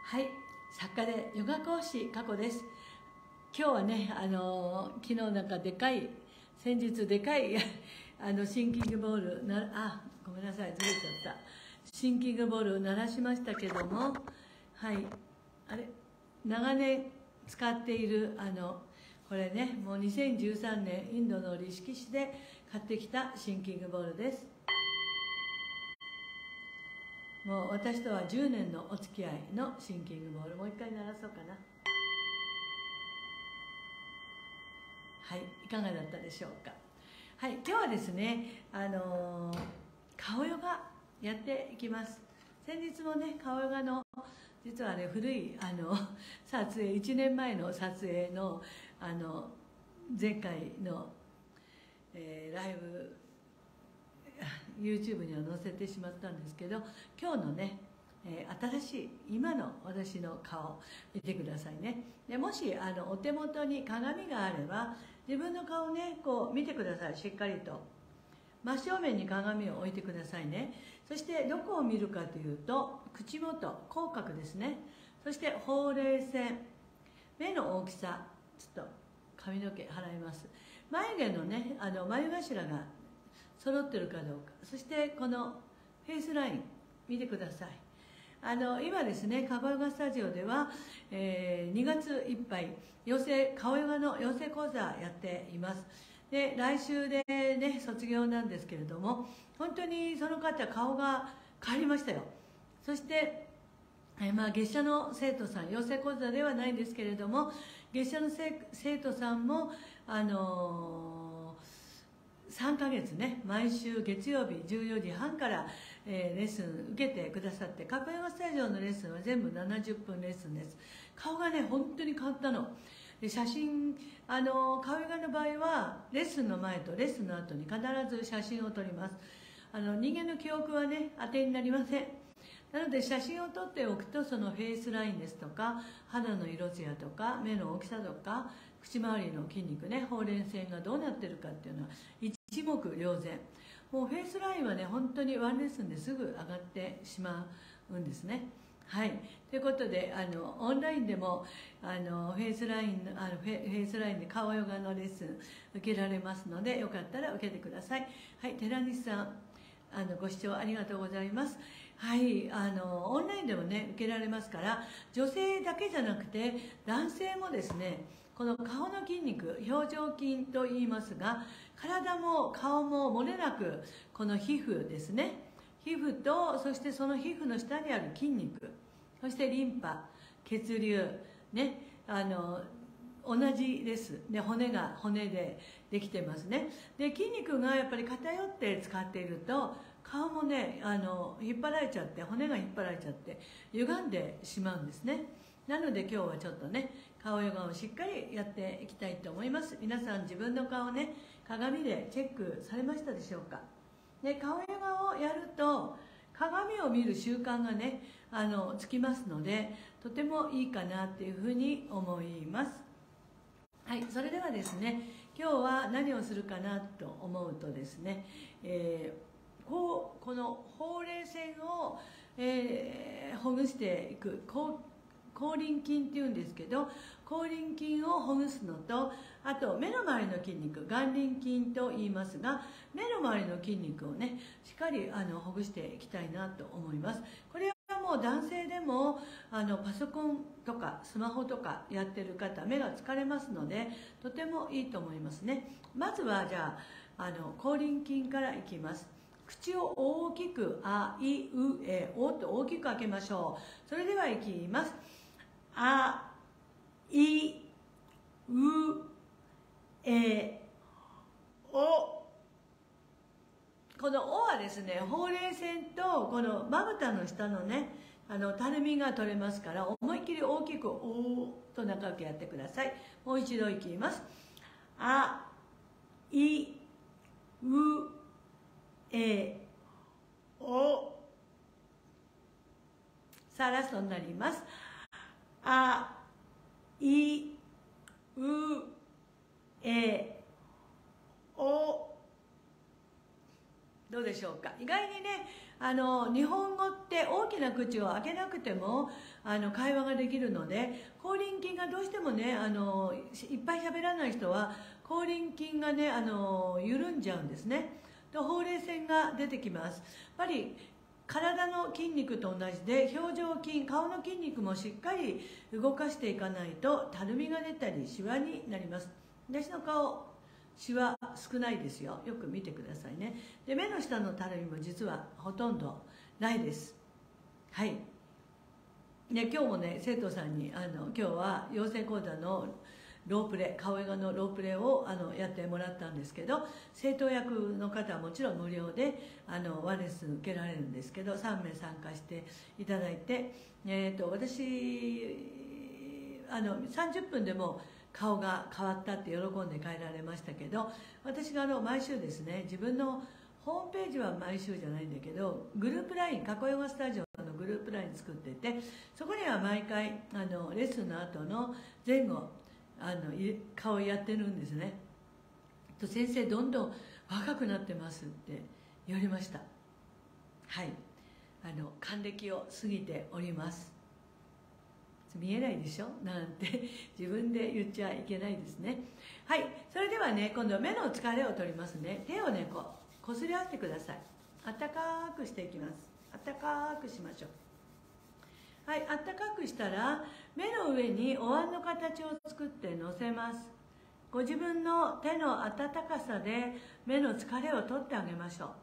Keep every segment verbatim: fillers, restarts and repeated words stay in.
はい、作家でヨガ講師加古です。今日はね、あの昨日なんかでかい先日でかいあのシンキングボールなあごめんなさいずれちゃったシンキングボールを鳴らしましたけども、はい、あれ長年使っているあのこれね、もうにせんじゅうさんねんインドのリシキ市で買ってきたシンキングボールです。もう私とはじゅうねんのお付き合いのシンキングボール、もう一回鳴らそうかな。はい、いかがだったでしょうか。はい、今日はですね、あのー、顔ヨガやっていきます。先日もね、顔ヨガの実はね、古いあの撮影、いちねんまえの撮影のあの前回の、えー、ライブYouTube には載せてしまったんですけど、今日のね、えー、新しい今の私の顔見てくださいね。でもしあのお手元に鏡があれば自分の顔ねこう見てください。しっかりと真正面に鏡を置いてくださいね。そしてどこを見るかというと口元、口角ですね。そしてほうれい線、目の大きさ、ちょっと髪の毛払います。眉毛のねあの眉頭が揃ってるかどうか、そしてこのフェイスライン見てください。あの今ですね、加古ヨガスタジオでは、えー、にがついっぱい養成顔ヨガの養成講座やっています。で来週でね卒業なんですけれども、本当にその方顔が変わりましたよ。そしてえまあ、月謝の生徒さん、養成講座ではないんですけれども、月謝の生徒さんもあのー、さんかげつね、毎週月曜日じゅうよじはんから、えー、レッスン受けてくださって、加古ヨガスタジオのレッスンは全部ななじゅっぷんレッスンです。顔がね本当に変わったので、写真あの顔ヨガの場合はレッスンの前とレッスンの後に必ず写真を撮ります。あの人間の記憶はね当てになりません。なので写真を撮っておくと、そのフェイスラインですとか肌の色艶とか目の大きさとか口周りの筋肉ね、ほうれい線がどうなってるかっていうのは一目瞭然。もうフェイスラインはね本当にワンレッスンですぐ上がってしまうんですね。はい、ということであのオンラインでもあのフェイスラインあのフェフェイスラインで顔ヨガのレッスン受けられますので、よかったら受けてください。はい、寺西さんあのご視聴ありがとうございます。はい、あのオンラインでもね受けられますから、女性だけじゃなくて男性もですね、この顔の筋肉、表情筋と言いますが、体も顔も漏れなくこの皮膚ですね、皮膚とそしてその皮膚の下にある筋肉、そしてリンパ、血流ね、あの同じです。で骨が骨でできてますね。で筋肉がやっぱり偏って使っていると顔もねあの引っ張られちゃって、骨が引っ張られちゃって歪んでしまうんですね。なので今日はちょっとね顔ヨガをしっかりやっていきたいと思います。皆さん自分の顔ね鏡でチェックされましたでしょうか。で顔ヨガをやると鏡を見る習慣がねあのつきますので、とてもいいかなっていうふうに思います。はい、それではですね、今日は何をするかなと思うとですね、えー、こうこのほうれい線を、えー、ほぐしていく口輪筋っていうんですけど、口輪筋をほぐすのと、あと目の周りの筋肉、眼輪筋と言いますが、目の周りの筋肉をねしっかりあのほぐしていきたいなと思います。これはもう男性でもあのパソコンとかスマホとかやってる方、目が疲れますのでとてもいいと思いますね。まずはじゃあ、あの口輪筋からいきます。口を大きくあいうえおと大きく開けましょう。それではいきます。あいうえお。この「お」はですね、ほうれい線とこのまぶたの下のねあのたるみが取れますから、思いっきり大きく「お」と長くやってください。もう一度いきます。あいうえお。さあラストになります。あいうえお。 どうでしょうか。意外にね、あの日本語って大きな口を開けなくてもあの会話ができるので、口輪筋がどうしてもね、あのいっぱい喋らない人は口輪筋がね、あの緩んじゃうんですね。とほうれい線が出てきます。やっぱり体の筋肉と同じで、表情筋、顔の筋肉もしっかり動かしていかないとたるみが出たりシワになります。私の顔、シワ少ないですよ。よく見てくださいね。で、目の下のたるみも実はほとんどないです。はい。ね、今日もね、生徒さんにあの今日は養成講座のロープレイ、顔映画のロープレイをあのやってもらったんですけど、生徒役の方はもちろん無料であのワンレッスン受けられるんですけど、さんめい参加していただいて、えー、と私あのさんじゅっぷんでも顔が変わったって喜んで帰られましたけど、私があの毎週ですね、自分のホームページは毎週じゃないんだけど、グループライン、過去ヨガスタジオのグループライン作っていて、そこには毎回あのレッスンの後の前後あの顔やってるんですね。と先生どんどん若くなってますって言われました。はい、あの還暦を過ぎております。見えないでしょなんて自分で言っちゃいけないですね。はい、それではね、今度は目の疲れを取りますね。手をねこうこすり合わせてください。あったかくしていきます。あったかくしましょう。はい、あったかくしたら目の上にお椀の形を作って乗せます。ご自分の手の温かさで目の疲れを取ってあげましょう。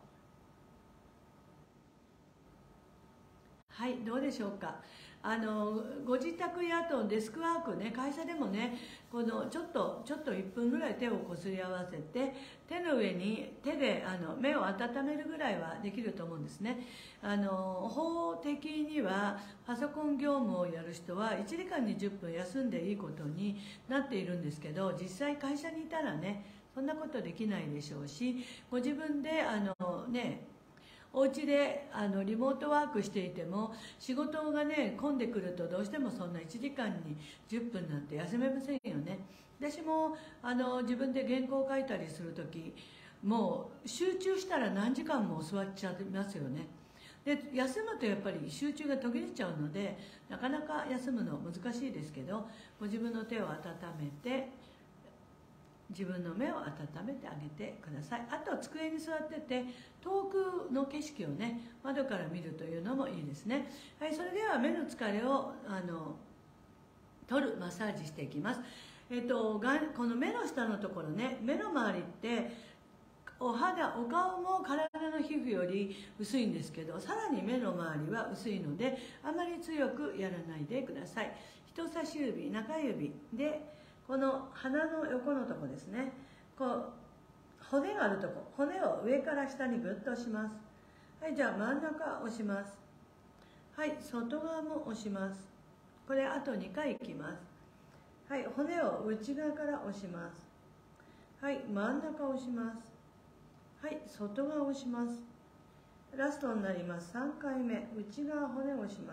はい、どうでしょうか。あのご自宅やあとデスクワークね、会社でもね、このちょっとちょっといっぷんぐらい手をこすり合わせて、手の上に手であの目を温めるぐらいはできると思うんですね。あの法的にはパソコン業務をやる人はいちじかんにじゅっぷん休んでいいことになっているんですけど、実際会社にいたらねそんなことできないでしょうし、ご自分であのねお家であのリモートワークしていても仕事がね混んでくるとどうしてもそんないちじかんにじゅっぷんなんて休めませんよね。私もあの自分で原稿を書いたりする時、もう集中したら何時間も座っちゃいますよね。で休むとやっぱり集中が途切れちゃうので、なかなか休むの難しいですけど、ご自分の手を温めて自分の目を温めてあげてください。あと机に座ってて遠くの景色をね窓から見るというのもいいですね。はい、それでは目の疲れをあの取るマッサージしていきます。えっとがこの目の下のところね、目の周りってお肌お顔も体の皮膚より薄いんですけど、さらに目の周りは薄いのであまり強くやらないでください。人差し指、中指でこの鼻の横のとこですね、こう骨があるとこ、骨を上から下にグッと押します。はい、じゃあ真ん中押します。はい、外側も押します。これあとにかいいきます。はい、骨を内側から押します。はい、真ん中押します。はい、外側押します。ラストになります。さんかいめ、内側骨を押します。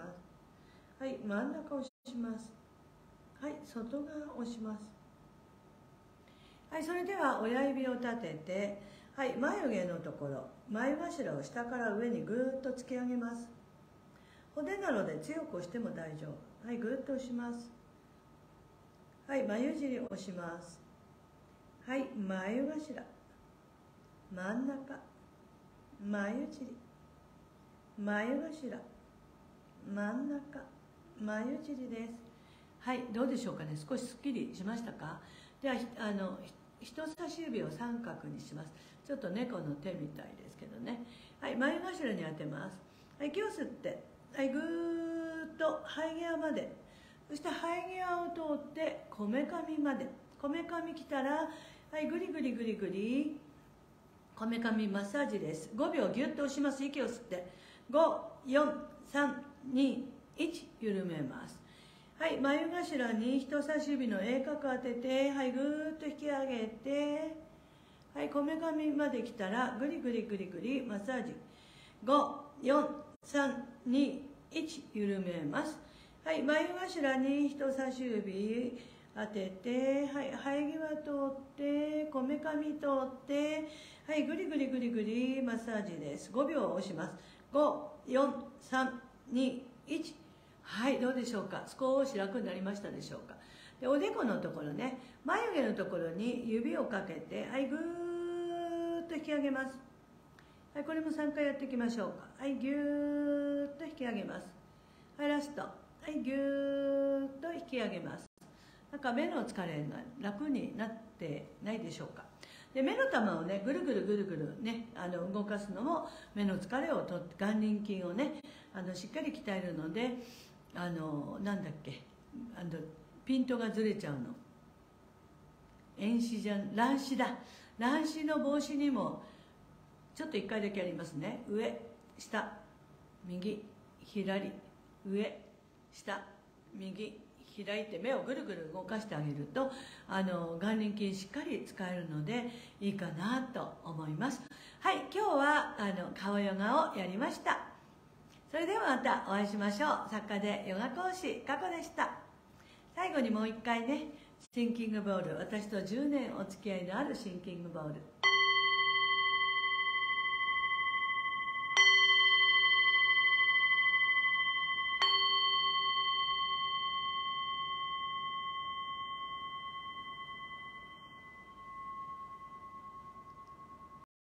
はい、真ん中押します。はい、外側押します。はい、それでは親指を立てて、はい、眉毛のところ、眉頭を下から上にぐーっと突き上げます。骨なので強く押しても大丈夫。はい、ぐーっと押します。はい、眉尻を押します。はい、眉頭、真ん中、眉尻、眉頭、真ん中、眉尻です。はい、どうでしょうかね。少しすっきりしましたか。ではあの人差し指を三角にします。ちょっと猫の手みたいですけどね。はい、眉頭に当てます。はい、息を吸って、はい、ぐーっと生え際まで、そして生え際を通ってこめかみまで、こめかみきたら、はい、ぐりぐりぐりぐりこめかみマッサージです。ごびょうギュッと押します。息を吸って、ご、よん、さん、に、いち、緩めます。はい、眉頭に人差し指の鋭角当てて、はい、ぐーっと引き上げて、はい、こめかみまで来たらぐりぐりぐりぐりマッサージ。ご、よん、さん、に、いち、緩めます。はい、眉頭に人差し指当てて、はい、生え際通ってこめかみ通って、はい、ぐりぐりぐりぐりマッサージです。ごびょう押します。ご、よん、さん、に、いち。はい、どうでしょうか。少し楽になりましたでしょうか。でおでこのところね、眉毛のところに指をかけて、はい、ぐーっと引き上げます。はい、これもさんかいやっていきましょうか。はい、ぎゅーっと引き上げます。はい、ラスト。はい、ぎゅーっと引き上げます。なんか目の疲れが楽になってないでしょうか。で目の玉をね、ぐるぐるぐるぐるね、あの動かすのも目の疲れをとって眼輪筋をね、あのしっかり鍛えるので、あのなんだっけ、あのピントがずれちゃうの。遠視じゃん、乱視だ。乱視の防止にもちょっといっかいだけやりますね。上、下、右、左、上、下、右、左って目をぐるぐる動かしてあげると、あの眼輪筋しっかり使えるのでいいかなと思います。はい、今日はあの顔ヨガをやりました。それではまたお会いしましょう。作家でヨガ講師かこでした。最後にもう一回ね、シンキングボール、私とじゅうねんお付き合いのあるシンキングボール